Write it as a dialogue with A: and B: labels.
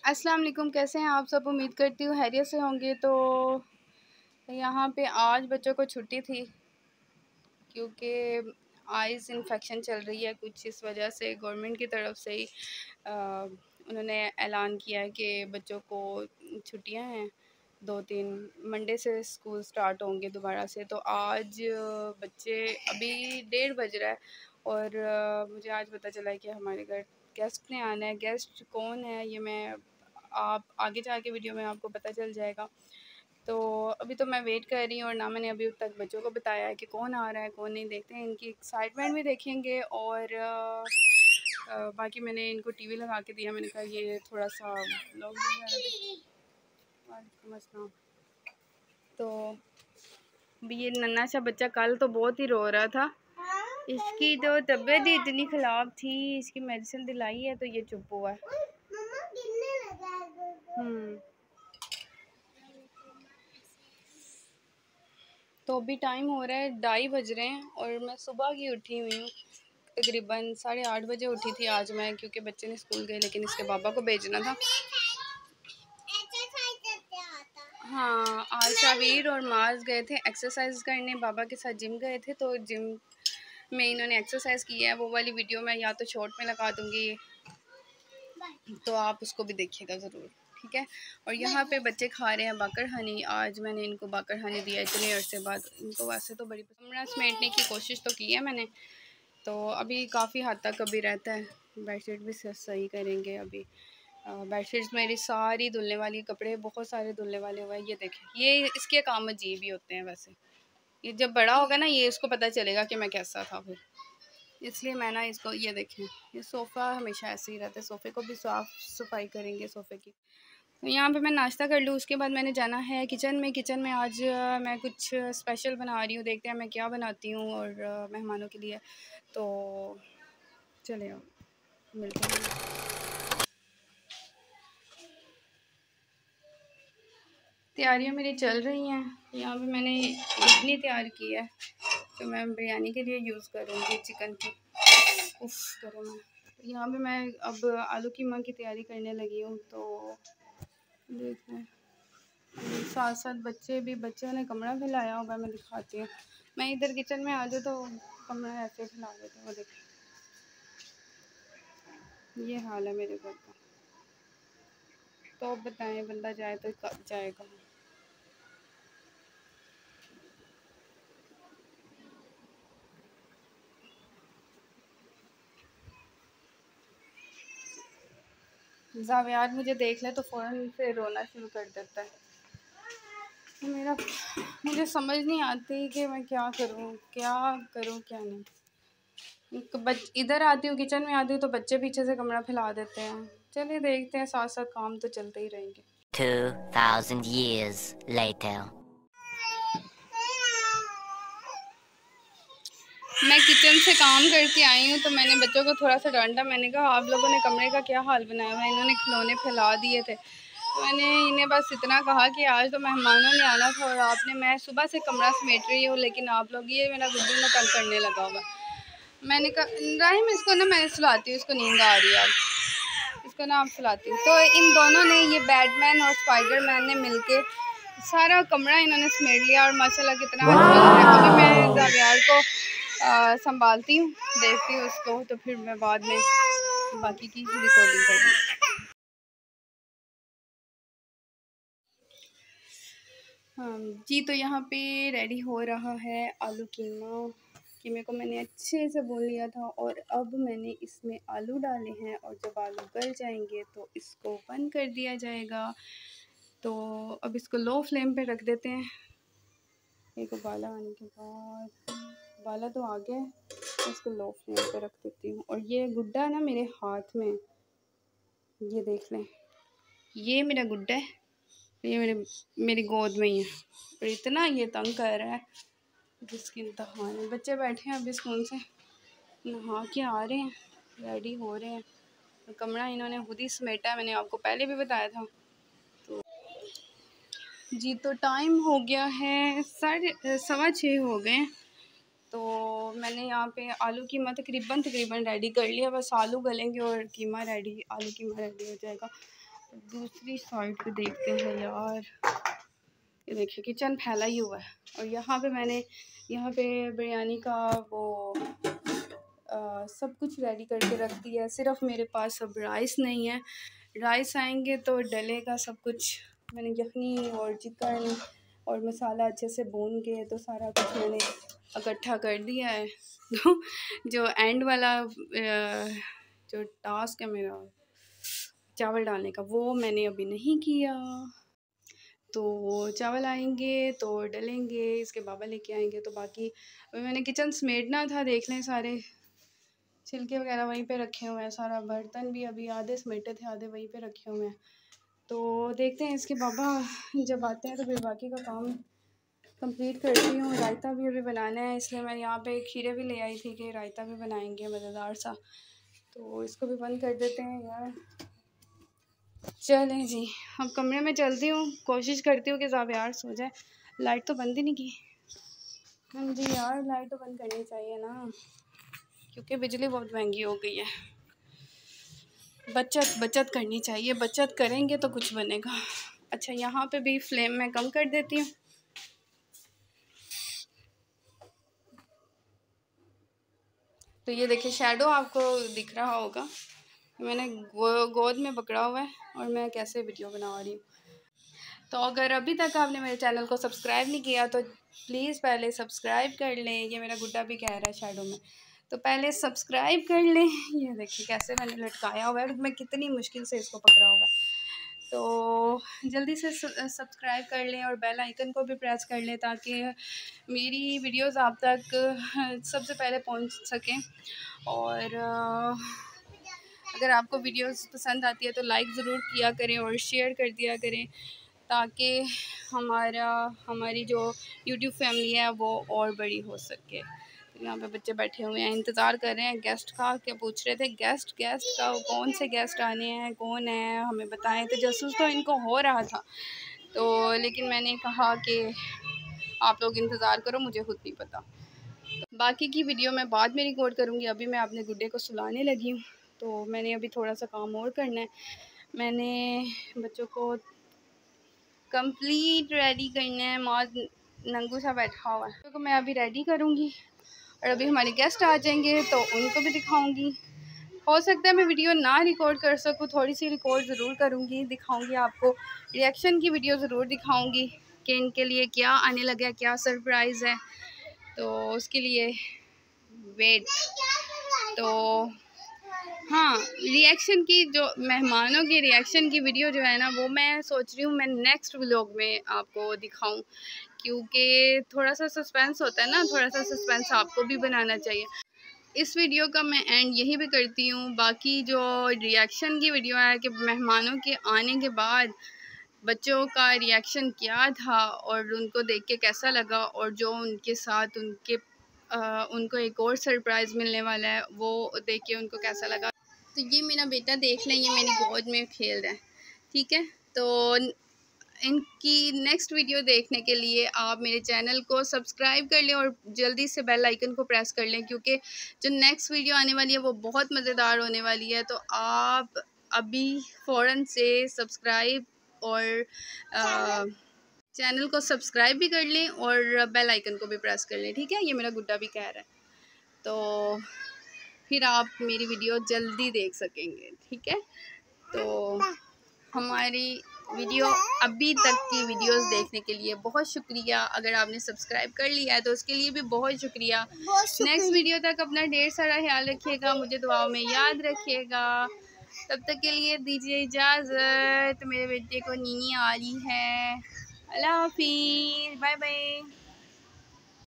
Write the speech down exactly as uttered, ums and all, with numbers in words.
A: अस्सलाम वालेकुम, कैसे हैं आप सब। उम्मीद करती हूँ खैरियत से होंगे। तो यहाँ पे आज बच्चों को छुट्टी थी क्योंकि आइज़ इन्फेक्शन चल रही है कुछ, इस वजह से गवर्नमेंट की तरफ से ही आ, उन्होंने ऐलान किया है कि बच्चों को छुट्टियाँ हैं। दो तीन मंडे से स्कूल स्टार्ट होंगे दोबारा से। तो आज बच्चे, अभी डेढ़ बज रहा है और आ, मुझे आज पता चला है कि हमारे घर गेस्ट ने आना है। गेस्ट कौन है ये मैं आप आगे जाके वीडियो में आपको पता चल जाएगा। तो अभी तो मैं वेट कर रही हूँ और ना मैंने अभी तक बच्चों को बताया है कि कौन आ रहा है कौन नहीं। देखते हैं, इनकी एक्साइटमेंट भी देखेंगे और आ, आ, बाकी मैंने इनको टीवी लगा के दिया। मैंने कहा ये थोड़ा सा लोग तो भी ये नन्हा सा बच्चा कल तो बहुत ही रो रहा था। इसकी तो तबीयत ही इतनी ख़राब थी, इसकी मेडिसिन दिलाई है तो ये चुप हुआ है। हम्म तो अभी टाइम हो रहा है, ढाई बज रहे हैं और मैं सुबह की उठी हुई हूँ। तकरीबन साढ़े आठ बजे उठी थी आज मैं, क्योंकि बच्चे ने स्कूल गए लेकिन इसके पापा को भेजना था। हाँ, आज शावीर और माज गए थे एक्सरसाइज करने, बाबा के साथ जिम गए थे। तो जिम में इन्होंने एक्सरसाइज की है, वो वाली वीडियो मैं या तो शॉर्ट में लगा दूँगी, तो आप उसको भी देखिएगा ज़रूर, ठीक है। और यहाँ पे बच्चे खा रहे हैं बाकर हनी। आज मैंने इनको बाकर हनी दिया इतने अरसे बाद। इनको वैसे तो बड़ी कमरा समेटने की कोशिश तो की है मैंने, तो अभी काफ़ी हद तक अभी रहता है। बेडशीट भी सही करेंगे अभी। बेडशीट्स मेरी सारी धुलने वाली, कपड़े बहुत सारे धुलने वाले हुए हैं। ये देखें, ये इसके काम अजीब ही होते हैं वैसे। ये जब बड़ा होगा ना, ये इसको पता चलेगा कि मैं कैसा था फिर, इसलिए मैं ना इसको, ये देखें, ये सोफ़ा हमेशा ऐसे ही रहता है। सोफ़े को भी साफ़ सफाई करेंगे सोफ़े की। तो यहाँ पे मैं नाश्ता कर लूँ, उसके बाद मैंने जाना है किचन में। किचन में आज मैं कुछ स्पेशल बना रही हूँ, देखते हैं मैं क्या बनाती हूँ और मेहमानों के लिए। तो चले आओ मिलते हैं। तैयारियाँ मेरी चल रही हैं। यहाँ पे मैंने इतनी तैयार की है तो मैं बिरयानी के लिए यूज़ करूँगी चिकन की। उफ करो मैं यहाँ पे मैं अब आलू कीमा की तैयारी करने लगी हूँ। तो देख रहे हैं साथ साथ बच्चे भी, बच्चों ने कमरा फैलाया होगा, मैं दिखाती हूँ। मैं इधर किचन में आ जाऊँ तो कमरा ऐसे फैला देते हैं। वो देखिए, ये हाल है मेरे घर का। तो अब बताएं, बंदा जाए तो कब जाएगा। जावियार मुझे देख ले तो फ़ौरन से रोना शुरू कर देता है। मेरा मुझे समझ नहीं आती कि मैं क्या करूं क्या करूं क्या नहीं। बच इधर आती हूँ, किचन में आती हूँ तो बच्चे पीछे से कमरा फैला देते हैं। चलिए देखते हैं, साथ साथ काम तो चलते ही रहेंगे।
B: two thousand years later.
A: मैं किचन से काम करके आई हूँ तो मैंने बच्चों को थोड़ा सा डांटा। मैंने कहा आप लोगों ने कमरे का क्या हाल बनाया हुआ है। इन्होंने खिलौने फैला दिए थे। तो मैंने इन्हें बस इतना कहा कि आज तो मेहमानों ने आना था और आपने, मैं सुबह से कमरा समेट रही हूँ लेकिन आप लोग, ये मेरा गुड्डू ना तंग करने लगा हुआ। मैंने कहा राहिम इसको ना मैं सुलाती हूँ, इसको नींद आ रही है, अब इसको ना आप सुलाती हूँ। तो इन दोनों ने, ये बैटमैन और स्पाइडरमैन ने मिलके सारा कमरा इन्होंने समेट लिया और माशाल्लाह कितना अच्छा लग रहा है। अभी मैं जावियार को संभालती हूँ, देखती हूँ उसको, तो फिर मैं बाद में बाकी की रिकॉर्डिंग करूँगी। हाँ जी, तो यहाँ पे रेडी हो रहा है आलू कीमा। कीमे को मैंने अच्छे से भून लिया था और अब मैंने इसमें आलू डाले हैं और जब आलू गल जाएंगे तो इसको बंद कर दिया जाएगा। तो अब इसको लो फ्लेम पे रख देते हैं। एक उबाला आने के बाद, उबाला तो आ गया है, इसको लो फ्लेम पे रख देती हूँ। और ये गुड्डा है ना मेरे हाथ में, ये देख लें, ये मेरा गुड्डा है, ये मेरे मेरी गोद में ही है और इतना ये तंग कर रहा है जिसकी इंतहा नहीं। बच्चे बैठे हैं अभी स्कूल से, नहा के आ रहे हैं, रेडी हो रहे हैं। तो कमरा इन्होंने खुद ही समेटा है, मैंने आपको पहले भी बताया था। तो जी, तो टाइम हो गया है साढ़े सवा छः हो गए। तो मैंने यहाँ पे आलू कीमा तकरीबन तकरीबन रेडी कर लिया, बस आलू गलेंगे और कीमा रेडी, आलू कीमा रेडी हो जाएगा। दूसरी साइड पे देखते हैं यार। ये देखिए किचन फैला ही हुआ है और यहाँ पे मैंने यहाँ पे बिरयानी का वो आ, सब कुछ रेडी करके रख दिया है। सिर्फ मेरे पास अब राइस नहीं है, राइस आएंगे तो डलेगा सब कुछ। मैंने यखनी और चिकन और मसाला अच्छे से भून के तो सारा कुछ मैंने इकट्ठा कर दिया है। तो जो एंड वाला जो टास्क है मेरा चावल डालने का, वो मैंने अभी नहीं किया। तो चावल आएंगे तो डलेंगे, इसके बाबा लेके आएंगे। तो बाकी अभी मैंने किचन समेटना था, देख लें सारे छिलके वगैरह वहीं पे रखे हुए हैं, सारा बर्तन भी अभी आधे समेटे थे आधे वहीं पे रखे हुए हैं। तो देखते हैं इसके बाबा जब आते हैं तो फिर बाकी का काम कंप्लीट करती हूँ। रायता भी अभी बनाना है, इसलिए मैं यहाँ पे खीरे भी ले आई थी कि रायता भी बनाएंगे मज़ेदार सा। तो इसको भी बंद कर देते हैं यार। चलें जी, अब कमरे में चलती हूँ, कोशिश करती हूँ कि ज़ाब यार सो जाए। लाइट तो बंद ही नहीं की। हाँ जी यार, लाइट तो बंद करनी चाहिए ना, क्योंकि बिजली बहुत महंगी हो गई है। बचत बचत करनी चाहिए, बचत करेंगे तो कुछ बनेगा। अच्छा, यहाँ पे भी फ्लेम मैं कम कर देती हूँ। तो ये देखिए शैडो आपको दिख रहा होगा, मैंने गो, गोद में पकड़ा हुआ है और मैं कैसे वीडियो बना रही हूँ। तो अगर अभी तक आपने मेरे चैनल को सब्सक्राइब नहीं किया तो प्लीज़ पहले सब्सक्राइब कर लें। ये मेरा गुड्डा भी कह रहा है शैडो में, तो पहले सब्सक्राइब कर लें। ये देखिए कैसे मैंने लटकाया हुआ है, मैं कितनी मुश्किल से इसको पकड़ा हुआ है। तो जल्दी से सब्सक्राइब कर लें और बेल आइकन को भी प्रेस कर लें ताकि मेरी वीडियोस आप तक सबसे पहले पहुंच सकें। और अगर आपको वीडियोस पसंद आती है तो लाइक ज़रूर किया करें और शेयर कर दिया करें ताकि हमारा हमारी जो यूट्यूब फैमिली है वो और बड़ी हो सके। तो यहाँ पे बच्चे बैठे हुए हैं, इंतज़ार कर रहे हैं गेस्ट का। क्या पूछ रहे थे गेस्ट गेस्ट का, कौन से गेस्ट आने हैं, कौन है, हमें बताएं। तो जासूस तो इनको हो रहा था, तो लेकिन मैंने कहा कि आप लोग इंतज़ार करो, मुझे खुद नहीं पता। तो बाकी की वीडियो मैं बाद में रिकॉर्ड करूँगी। अभी मैं अपने गुड्डे को सुलाने लगी हूँ, तो मैंने अभी थोड़ा सा काम और करना है। मैंने बच्चों को कंप्लीट रेडी करना है। मौज नंगू सा बैठा हुआ है, तो मैं अभी रेडी करूँगी और अभी हमारे गेस्ट आ जाएंगे तो उनको भी दिखाऊंगी। हो सकता है मैं वीडियो ना रिकॉर्ड कर सकूँ, थोड़ी सी रिकॉर्ड ज़रूर करूँगी, दिखाऊंगी आपको। रिएक्शन की वीडियो ज़रूर दिखाऊंगी कि इनके लिए क्या आने लगा, क्या सरप्राइज़ है, तो उसके लिए वेट। तो हाँ, रिएक्शन की जो मेहमानों की रिएक्शन की वीडियो जो है ना, वो मैं सोच रही हूँ मैं नेक्स्ट व्लॉग में आपको दिखाऊं, क्योंकि थोड़ा सा सस्पेंस होता है ना, थोड़ा सा सस्पेंस आपको भी बनाना चाहिए। इस वीडियो का मैं एंड यही भी करती हूँ। बाकी जो रिएक्शन की वीडियो है कि मेहमानों के आने के बाद बच्चों का रिएक्शन क्या था और उनको देख के कैसा लगा, और जो उनके साथ उनके आ, उनको एक और सरप्राइज़ मिलने वाला है वो देख के उनको कैसा लगा। तो ये मेरा बेटा देख लें, ये मेरी गोद में खेल रहा है, ठीक है। तो इनकी नेक्स्ट वीडियो देखने के लिए आप मेरे चैनल को सब्सक्राइब कर लें और जल्दी से बेल आइकन को प्रेस कर लें, क्योंकि जो नेक्स्ट वीडियो आने वाली है वो बहुत मज़ेदार होने वाली है। तो आप अभी फ़ौरन से सब्सक्राइब और आ, चैनल को सब्सक्राइब भी कर लें और बेल आइकन को भी प्रेस कर लें, ठीक है। ये मेरा गुड्डा भी कह रहा है, तो फिर आप मेरी वीडियो जल्दी देख सकेंगे, ठीक है। तो हमारी वीडियो अभी तक की वीडियोस देखने के लिए बहुत शुक्रिया। अगर आपने सब्सक्राइब कर लिया है तो उसके लिए भी बहुत शुक्रिया। नेक्स्ट वीडियो तक अपना ढेर सारा ख्याल रखिएगा, मुझे दुआओं में याद रखिएगा। तब तक के लिए दीजिए इजाज़त, मेरे बेटे को नीनी आ रही है। अल्लाह हाफिज़, बाय बाय।